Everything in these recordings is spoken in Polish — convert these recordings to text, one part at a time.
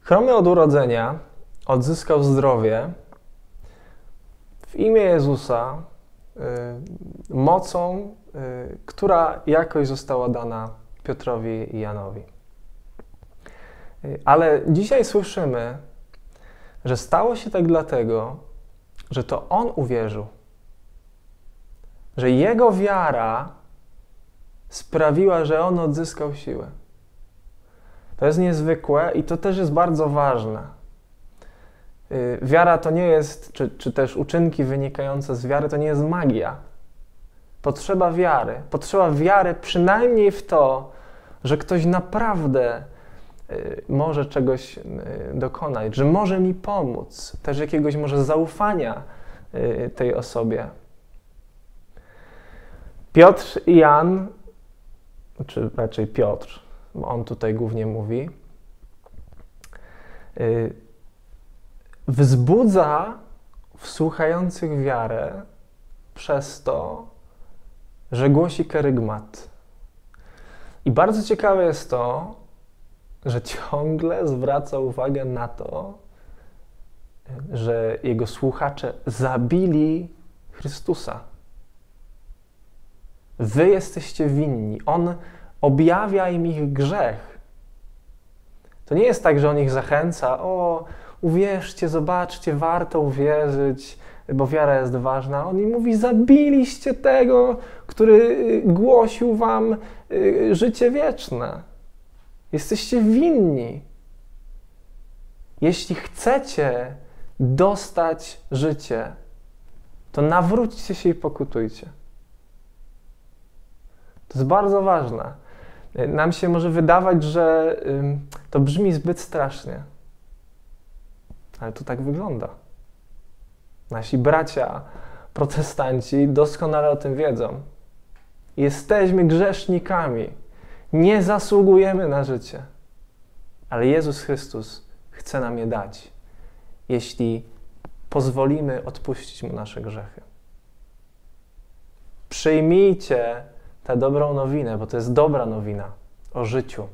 Chromy od urodzenia odzyskał zdrowie w imię Jezusa mocą, która jakoś została dana Piotrowi i Janowi. Ale dzisiaj słyszymy, że stało się tak dlatego, że to on uwierzył. Że jego wiara sprawiła, że on odzyskał siłę. To jest niezwykłe i to też jest bardzo ważne. Wiara to nie jest, czy też uczynki wynikające z wiary, to nie jest magia. Potrzeba wiary. Potrzeba wiary przynajmniej w to, że ktoś naprawdę może czegoś dokonać, że może mi pomóc, też jakiegoś może zaufania tej osobie. Piotr i Jan, czy raczej Piotr, bo on tutaj głównie mówi, wzbudza w słuchających wiarę przez to, że głosi kerygmat. I bardzo ciekawe jest to, że ciągle zwraca uwagę na to, że jego słuchacze zabili Chrystusa. Wy jesteście winni. On objawia im ich grzech. To nie jest tak, że on ich zachęca, uwierzcie, zobaczcie, warto uwierzyć, bo wiara jest ważna. On im mówi, zabiliście tego, który głosił wam życie wieczne. Jesteście winni. Jeśli chcecie dostać życie, to nawróćcie się i pokutujcie. To jest bardzo ważne. Nam się może wydawać, że to brzmi zbyt strasznie. Ale to tak wygląda. Nasi bracia protestanci doskonale o tym wiedzą. Jesteśmy grzesznikami. Nie zasługujemy na życie. Ale Jezus Chrystus chce nam je dać, jeśli pozwolimy odpuścić Mu nasze grzechy. Przyjmijcie tę dobrą nowinę, bo to jest dobra nowina o życiu.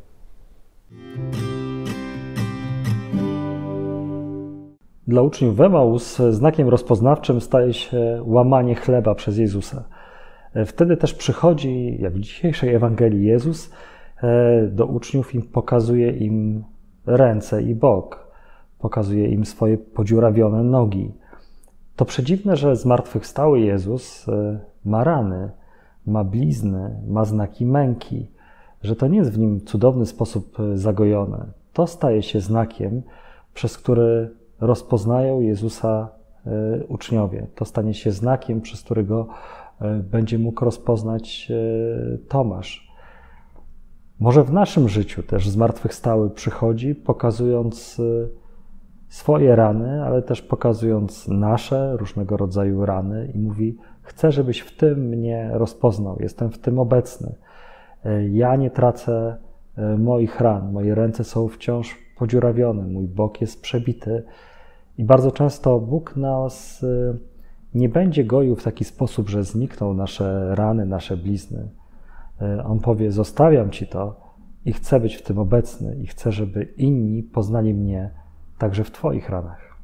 Dla uczniów w Emaus znakiem rozpoznawczym staje się łamanie chleba przez Jezusa. Wtedy też przychodzi, jak w dzisiejszej Ewangelii, Jezus do uczniów i pokazuje im ręce i bok. Pokazuje im swoje podziurawione nogi. To przedziwne, że zmartwychwstały Jezus ma rany, ma blizny, ma znaki męki, że to nie jest w nim cudowny sposób zagojone. To staje się znakiem, przez który rozpoznają Jezusa uczniowie. To stanie się znakiem, przez którego będzie mógł rozpoznać Tomasz. Może w naszym życiu też zmartwychwstały przychodzi, pokazując swoje rany, ale też pokazując nasze różnego rodzaju rany i mówi: chcę, żebyś w tym mnie rozpoznał, jestem w tym obecny. Ja nie tracę moich ran, moje ręce są wciąż podziurawione, mój bok jest przebity. I bardzo często Bóg nas nie będzie goił w taki sposób, że znikną nasze rany, nasze blizny. On powie: zostawiam Ci to i chcę być w tym obecny i chcę, żeby inni poznali mnie także w Twoich ranach.